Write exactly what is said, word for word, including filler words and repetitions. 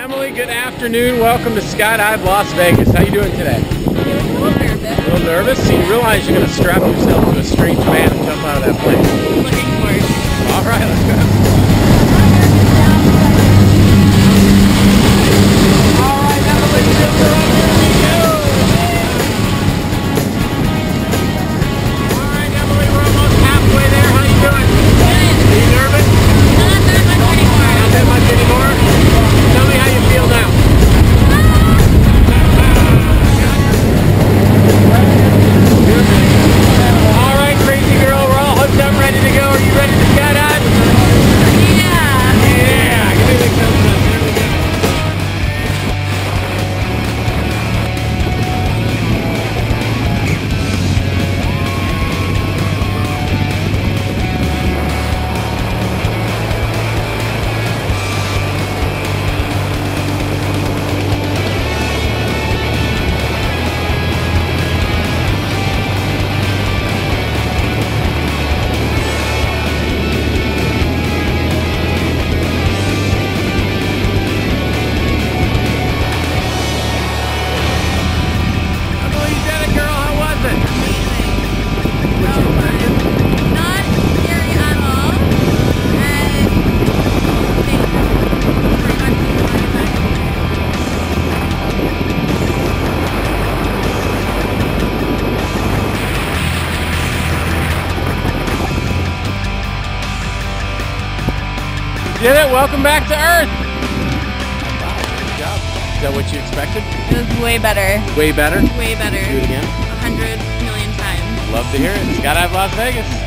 Emily, good afternoon. Welcome to Skydive Las Vegas. How you doing today? A little nervous. A little nervous? So you realize you're going to strap yourself to a strange man and jump out of that plane. Looking for it. All right, let's go. All right, Emily, jump her up. Here we go. All right, Emily, we're almost halfway there. How you doing? Good. Are you nervous? Not that much anymore. Not that much anymore? Tell me how you feel now. All right, crazy girl, we're all hooked up, ready to go. Are you ready to skydive? Yeah. Yeah, give me a big thumbs up. Here we go. Not scary at all. And pretty much You did it. Welcome back to Earth. Good job. Is that what you expected? it was way better. Way better. Way better. Do it again. A hundred million times. Love to hear it. Skydive Las Vegas.